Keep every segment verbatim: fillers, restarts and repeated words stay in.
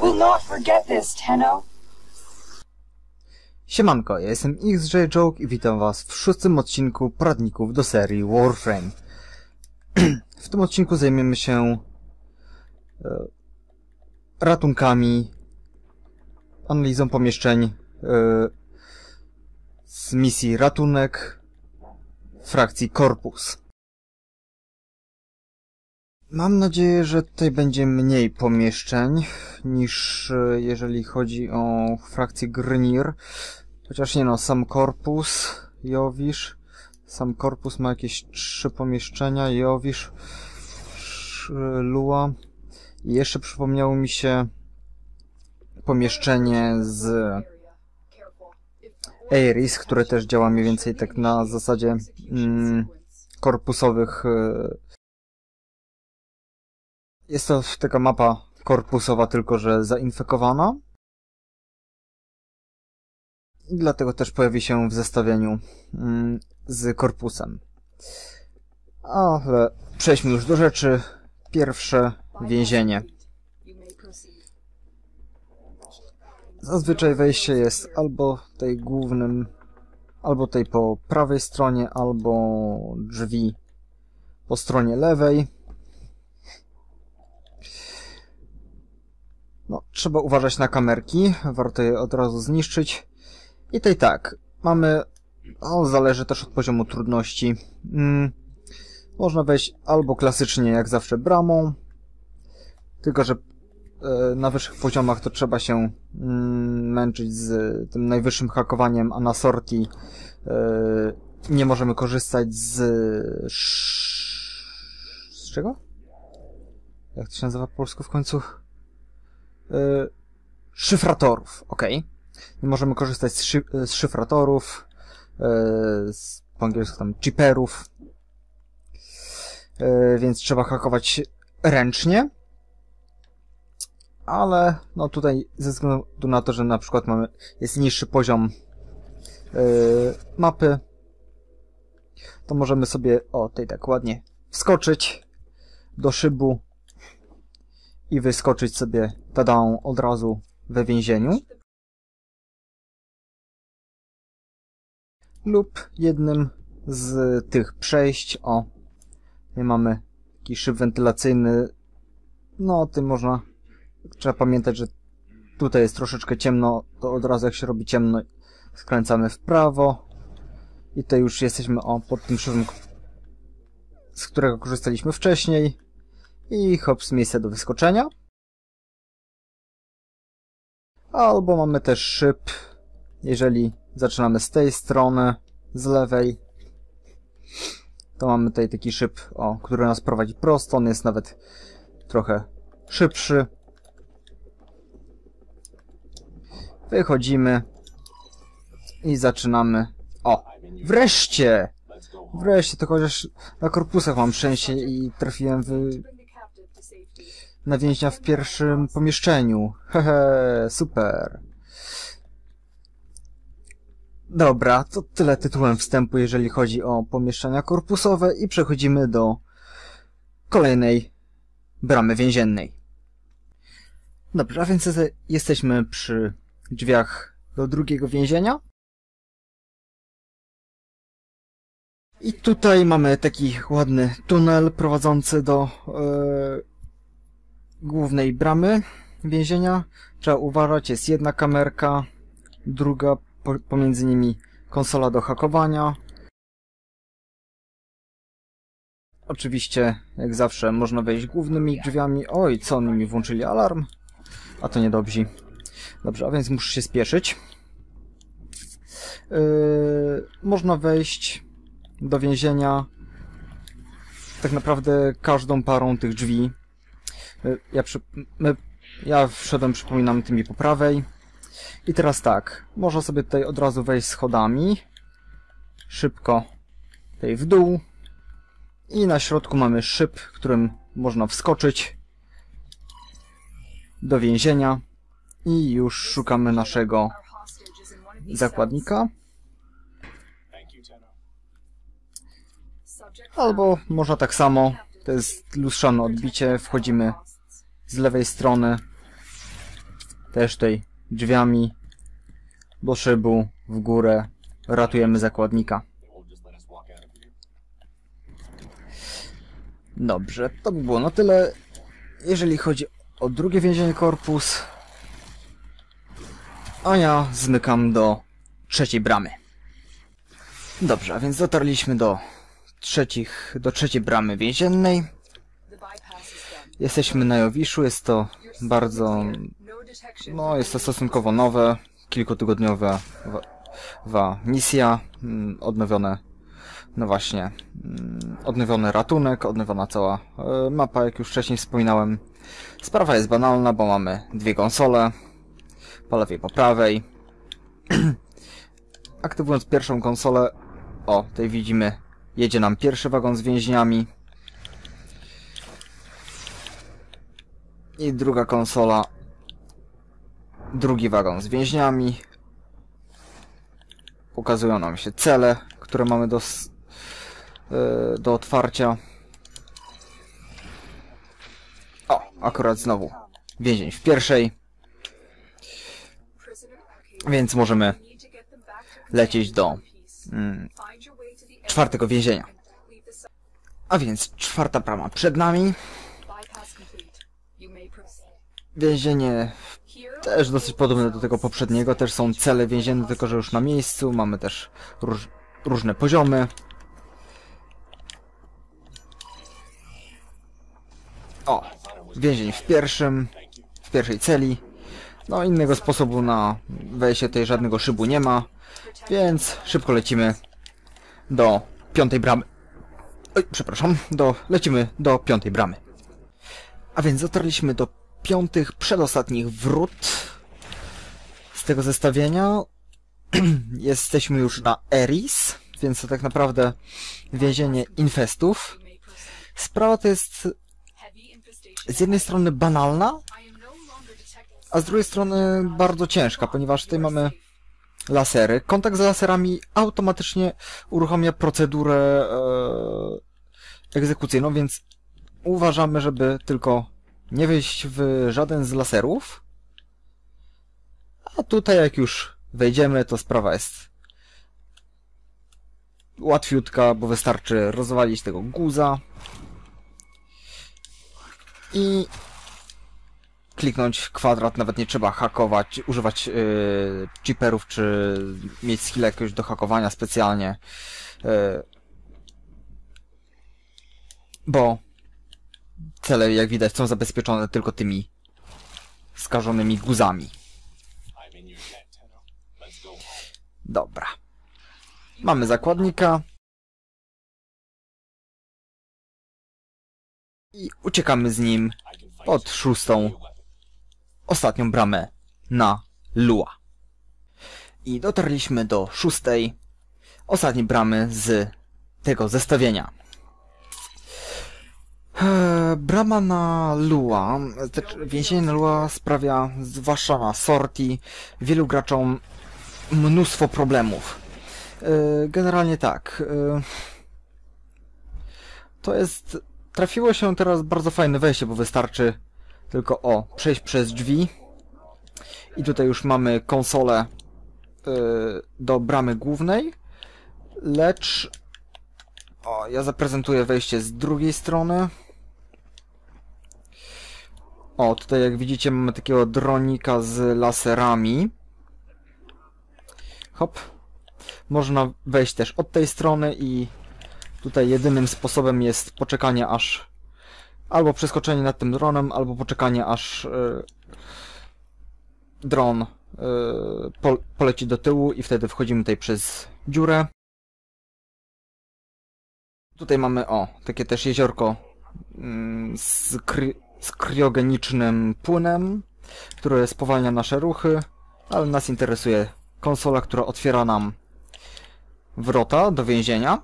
will not forget this, Tenno. Siemanko, ja jestem X J Joke i witam was w szóstym odcinku poradników do serii Warframe. W tym odcinku zajmiemy się e, ratunkami, analizą pomieszczeń e, z misji Ratunek frakcji Korpus. Mam nadzieję, że tutaj będzie mniej pomieszczeń niż e, jeżeli chodzi o frakcję Grineer. Chociaż nie no, sam Korpus, Jowisz, sam Korpus ma jakieś trzy pomieszczenia, Jowisz, Lua i jeszcze przypomniało mi się pomieszczenie z Aeris, które też działa mniej więcej tak na zasadzie mm, korpusowych. Jest to taka mapa korpusowa, tylko że zainfekowana. I dlatego też pojawi się w zestawieniu mm, z korpusem. Ale przejdźmy już do rzeczy. Pierwsze więzienie. Zazwyczaj wejście jest albo tej głównym, albo tej po prawej stronie, albo drzwi po stronie lewej. No, trzeba uważać na kamerki, warto je od razu zniszczyć. I tutaj tak, mamy, o, zależy też od poziomu trudności. Hmm, można wejść albo klasycznie, jak zawsze, bramą, tylko że e, na wyższych poziomach to trzeba się mm, męczyć z tym najwyższym hakowaniem, a na sorti e, nie możemy korzystać z... z czego? Jak to się nazywa po polsku w końcu? E, szyfratorów, okej. Okay. Nie możemy korzystać z, szy z szyfratorów, yy, z, po angielsku tam chipperów, yy, więc trzeba hakować ręcznie. Ale no tutaj ze względu na to, że na przykład mamy, jest niższy poziom yy, mapy, to możemy sobie, o tutaj tak ładnie, wskoczyć do szybu i wyskoczyć sobie, tadą, od razu we więzieniu. Lub jednym z tych przejść, o, tutaj mamy taki szyb wentylacyjny, no o tym można, trzeba pamiętać, że tutaj jest troszeczkę ciemno, to od razu jak się robi ciemno, skręcamy w prawo i tutaj już jesteśmy, o, pod tym szybem, z którego korzystaliśmy wcześniej i hops, miejsce do wyskoczenia. Albo mamy też szyb, jeżeli zaczynamy z tej strony, z lewej, to mamy tutaj taki szyb, o, który nas prowadzi prosto, on jest nawet trochę szybszy. Wychodzimy i zaczynamy. O, wreszcie! Wreszcie, to chociaż na korpusach mam szczęście i trafiłem w... na więźnia w pierwszym pomieszczeniu. Hehe, super. Dobra, to tyle tytułem wstępu, jeżeli chodzi o pomieszczenia korpusowe i przechodzimy do kolejnej bramy więziennej. Dobrze, a więc jesteśmy przy drzwiach do drugiego więzienia. I tutaj mamy taki ładny tunel prowadzący do yy, głównej bramy więzienia. Trzeba uważać, jest jedna kamerka, druga pomiędzy nimi konsola do hakowania. Oczywiście, jak zawsze, można wejść głównymi drzwiami. Oj, co oni mi włączyli alarm? A to niedobrzy. Dobrze, a więc muszę się spieszyć. Yy, można wejść do więzienia tak naprawdę każdą parą tych drzwi. Yy, ja, przy, my, ja wszedłem, przypominam, tymi po prawej. I teraz tak, można sobie tutaj od razu wejść schodami, szybko tutaj w dół i na środku mamy szyb, którym można wskoczyć do więzienia i już szukamy naszego zakładnika. Albo można tak samo, to jest lustrzane odbicie, wchodzimy z lewej strony też tutaj drzwiami do szybu, w górę, ratujemy zakładnika. Dobrze, to by było na tyle, jeżeli chodzi o drugie więzienie korpus. A ja zmykam do trzeciej bramy. Dobrze, a więc dotarliśmy do trzecich, do trzeciej bramy więziennej. Jesteśmy na Jowiszu, jest to bardzo, no jest to stosunkowo nowe, kilkutygodniowa wa, wa misja, odnowione, no właśnie, odnowiony ratunek, odnowiona cała e, mapa, jak już wcześniej wspominałem. Sprawa jest banalna, bo mamy dwie konsole, po lewej, po prawej. Aktywując pierwszą konsolę, o, tutaj widzimy, jedzie nam pierwszy wagon z więźniami. I druga konsola, drugi wagon z więźniami. Pokazują nam się cele, które mamy do, yy, do otwarcia. O, akurat znowu więzień w pierwszej. Więc możemy lecieć do mm, czwartego więzienia. A więc czwarta brama przed nami. Więzienie też dosyć podobne do tego poprzedniego. Też są cele więzienne, tylko że już na miejscu. Mamy też róż, różne poziomy. O, więzień w pierwszym, w pierwszej celi. No, innego sposobu na wejście tutaj żadnego szybu nie ma, więc szybko lecimy do piątej bramy. Oj, przepraszam, do, lecimy do piątej bramy. A więc dotarliśmy do piątych, przedostatnich wrót z tego zestawienia. Jesteśmy już na Eris, więc to tak naprawdę więzienie infestów. Sprawa to jest z jednej strony banalna, a z drugiej strony bardzo ciężka, ponieważ tutaj mamy lasery. Kontakt z laserami automatycznie uruchamia procedurę e, egzekucyjną, więc uważamy, żeby tylko nie wejść w żaden z laserów. A tutaj jak już wejdziemy, to sprawa jest łatwiutka, bo wystarczy rozwalić tego guza i kliknąć kwadrat, nawet nie trzeba hakować, używać yy, chipperów, czy mieć skill jakiegoś do hakowania specjalnie. Yy, bo cele, jak widać, są zabezpieczone tylko tymi skażonymi guzami. Dobra. Mamy zakładnika. I uciekamy z nim pod szóstą, ostatnią bramę na Lua. I dotarliśmy do szóstej, ostatniej bramy z tego zestawienia. Eee, brama na Lua, więzienie na Lua sprawia, zwłaszcza na sortii, wielu graczom mnóstwo problemów. Eee, generalnie tak. Eee, to jest... Trafiło się teraz bardzo fajne wejście, bo wystarczy tylko o przejść przez drzwi. I tutaj już mamy konsolę yy, do bramy głównej. Lecz... O, ja zaprezentuję wejście z drugiej strony. O, tutaj jak widzicie mamy takiego dronika z laserami. Hop. Można wejść też od tej strony i tutaj jedynym sposobem jest poczekanie aż... Albo przeskoczenie nad tym dronem, albo poczekanie aż yy, dron yy, po, poleci do tyłu i wtedy wchodzimy tutaj przez dziurę. Tutaj mamy, o, takie też jeziorko yy, z, kry, z kriogenicznym płynem, które spowalnia nasze ruchy, ale nas interesuje konsola, która otwiera nam wrota do więzienia.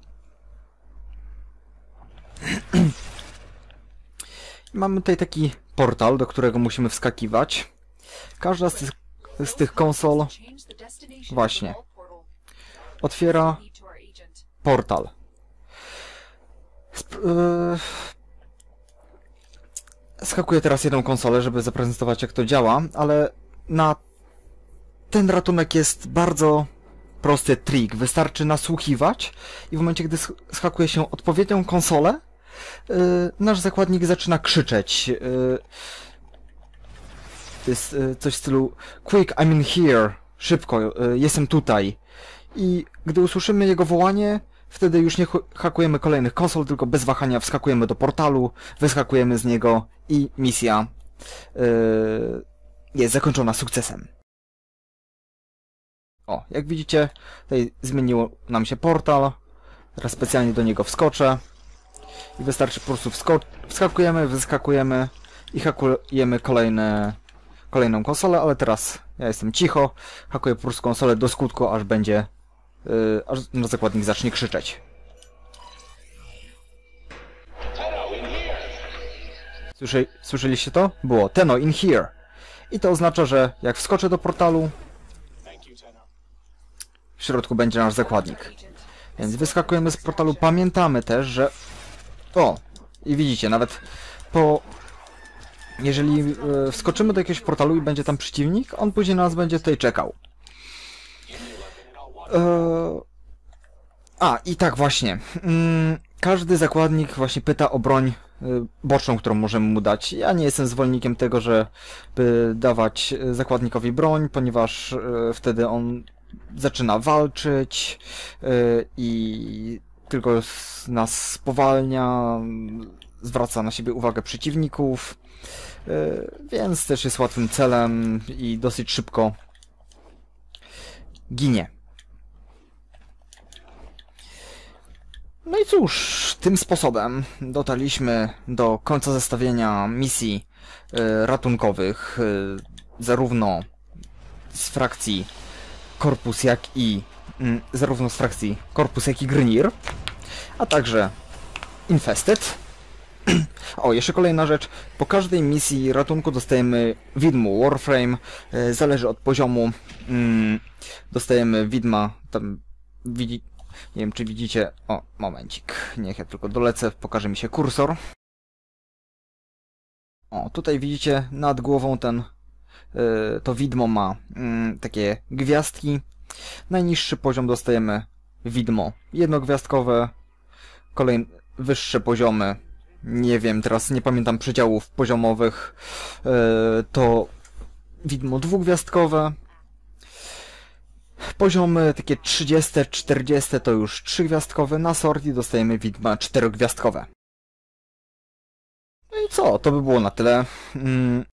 Mamy tutaj taki portal, do którego musimy wskakiwać. Każda z tych, z tych konsol właśnie otwiera portal. Sp yy... Skakuję teraz jedną konsolę, żeby zaprezentować, jak to działa, ale na ten ratunek jest bardzo prosty trik. Wystarczy nasłuchiwać i w momencie, gdy schakuje się odpowiednią konsolę, yy, nasz zakładnik zaczyna krzyczeć. Yy, to jest yy, coś w stylu Quick, I'm in here. Szybko, yy, jestem tutaj. I gdy usłyszymy jego wołanie, wtedy już nie hakujemy kolejnych konsol, tylko bez wahania wskakujemy do portalu, wyskakujemy z niego i misja yy, jest zakończona sukcesem. O, jak widzicie, tutaj zmieniło nam się portal. Teraz specjalnie do niego wskoczę. I wystarczy po prostu wskakujemy, wyskakujemy i hakujemy kolejne, kolejną konsolę, ale teraz ja jestem cicho, hakuję po prostu konsolę do skutku, aż będzie, yy, aż nasz zakładnik zacznie krzyczeć. Słyszy, słyszeliście to? Było Tenno in here. I to oznacza, że jak wskoczę do portalu, w środku będzie nasz zakładnik. Więc wyskakujemy z portalu. Pamiętamy też, że... O! I widzicie, nawet po... Jeżeli e, wskoczymy do jakiegoś portalu i będzie tam przeciwnik, on później na nas będzie tutaj czekał. E... A, i tak właśnie. Mm, każdy zakładnik właśnie pyta o broń y, boczną, którą możemy mu dać. Ja nie jestem zwolennikiem tego, żeby dawać zakładnikowi broń, ponieważ y, wtedy on zaczyna walczyć yy, i tylko nas spowalnia, zwraca na siebie uwagę przeciwników, yy, więc też jest łatwym celem i dosyć szybko ginie. No i cóż, tym sposobem dotarliśmy do końca zestawienia misji yy, ratunkowych, yy, zarówno z frakcji Korpus, jak i mm, zarówno z frakcji Korpus, jak i Grineer, a także Infested. O, jeszcze kolejna rzecz. Po każdej misji ratunku dostajemy widmo Warframe. E, zależy od poziomu. Mm, dostajemy widma. Tam widzi... Nie wiem, czy widzicie... O, momencik. Niech ja tylko dolecę. Pokaże mi się kursor. O, tutaj widzicie nad głową ten... to widmo ma mm, takie gwiazdki. Najniższy poziom dostajemy widmo jednogwiazdkowe. Kolejne wyższe poziomy, nie wiem, teraz nie pamiętam przedziałów poziomowych, yy, to widmo dwugwiazdkowe. Poziomy takie trzydzieste, czterdzieste to już trzygwiazdkowe. Na sortie dostajemy widma czterogwiazdkowe. No i co? To by było na tyle. Mm.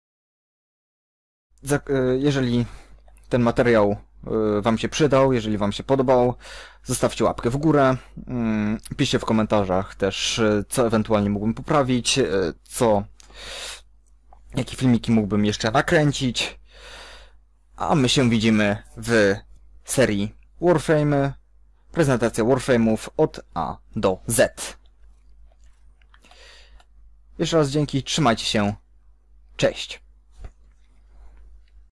Jeżeli ten materiał wam się przydał, jeżeli wam się podobał, zostawcie łapkę w górę, piszcie w komentarzach też, co ewentualnie mógłbym poprawić, co, jakie filmiki mógłbym jeszcze nakręcić, a my się widzimy w serii Warframe, prezentacja Warframe'ów od A do Z. Jeszcze raz dzięki, trzymajcie się, cześć!